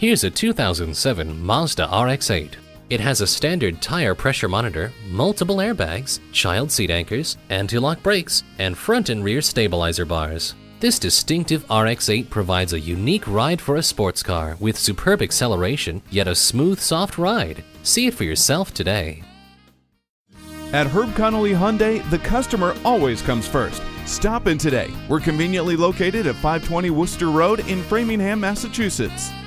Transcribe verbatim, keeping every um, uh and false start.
Here's a two thousand seven Mazda R X eight. It has a standard tire pressure monitor, multiple airbags, child seat anchors, anti-lock brakes, and front and rear stabilizer bars. This distinctive R X eight provides a unique ride for a sports car with superb acceleration, yet a smooth, soft ride. See it for yourself today. At Herb Connolly Hyundai, the customer always comes first. Stop in today. We're conveniently located at five twenty Worcester Road in Framingham, Massachusetts.